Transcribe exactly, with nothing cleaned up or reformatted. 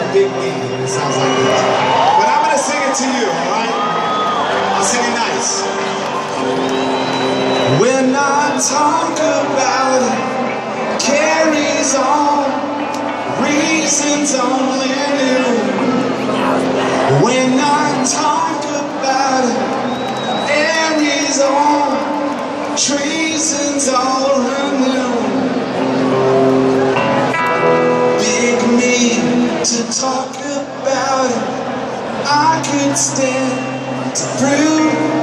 big me. It sounds like this. But I'm gonna sing it to you, alright? I'll sing it nice. When I talk about it, carries on, reasons only new. When I talk about it, Aries on, treason's all renew. Big me to talk about it, I could stand to prove